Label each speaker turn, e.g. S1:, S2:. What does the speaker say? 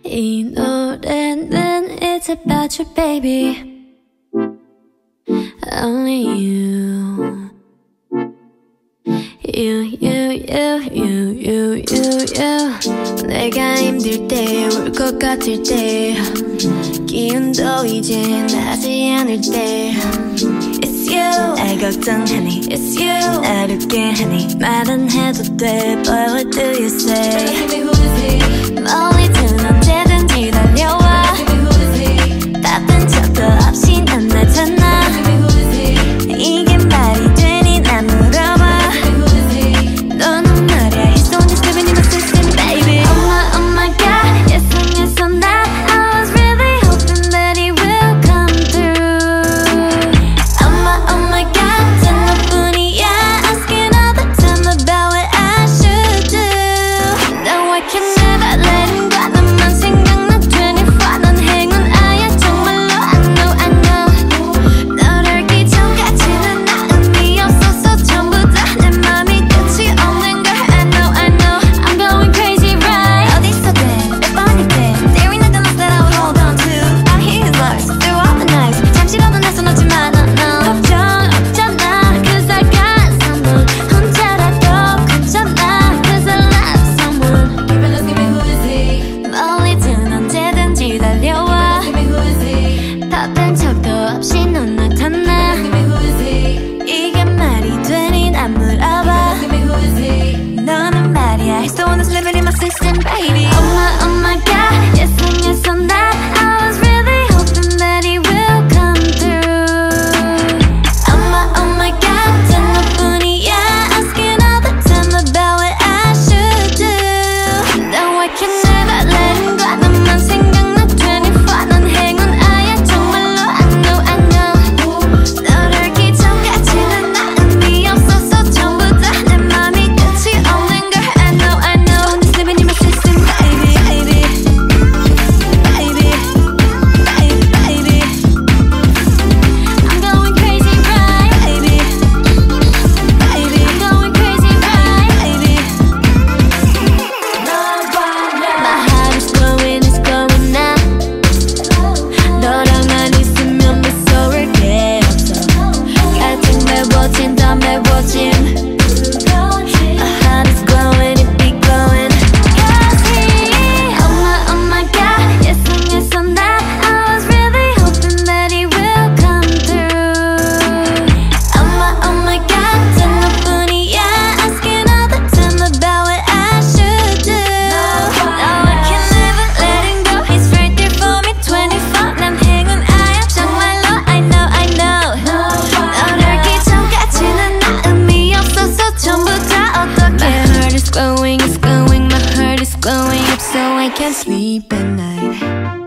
S1: 이 노래는 It's about you baby Only you You 내가 힘들 때 울 것 같을 때 기운도 이제 나지 않을 때 It's you 날 걱정하니 It's you 나를 깨하니 말은 해도 돼 But what do you say 멀리든 언제든지 달려와 바쁜 척도 없이 난 나타나 이게 말이 되니 난 물어봐 너는 말야 He's the one that's living in my system baby Oh my god Yes on that I was really hoping that he will come through Oh my god 단 너뿐이야 Asking all the time about what I should do No I can never let him go 너만 생각나 24 넌 행운아야 정말로 I know 널 알기 전까지는 나 의미 없었어 전부 다 내 맘이 끝이 없는 걸 I know I'm going crazy right 어디서든 몇 번이든 There ain't nothing else that I would hold on to I hear his voice through all the nights 잠시라도 내 손 놓지마 no 걱정 없잖아 Cause I got someone 혼자라도 괜찮아 Cause I love someone Baby let's give me who is he 멀리든 언제든지 달려와 Let's give me who is he 바쁜 척도 없이 넌 나타나 Let's give me who is he 이게 말이 되니 난 물어봐 Let's give me who is he 너는 말이야 He's the one that's living in my system baby Oh my god Yes on that I was really hoping that he will come through Oh my god 단 너뿐이야 Asking all the time about what I should do No I can never let him go 너만 생각나 24 넌 행운아야 정말로 I know 널 알기 전까지는 나 의미 없었어 전부 다 내 맘이 끝이 없는 걸 I know Just living in my system baby I'm going crazy right baby I'm going crazy right baby My heart is going now 너랑만 있으면 무서울 게 없어 갈증 메워진 더 메워진 My heart is glowing, it be glowing Cause oh my god Yes on that I was really hoping that he will come through Oh my god 단 너뿐이야 Asking all the time about what I should do No I can never let him go He's right there for me 24 난 행운아야 정말로 I know 널 알기 전까지는 나 의미 없어서 전부 다 어떡해 My heart is glowing, my heart is glowing up so I can't sleep at night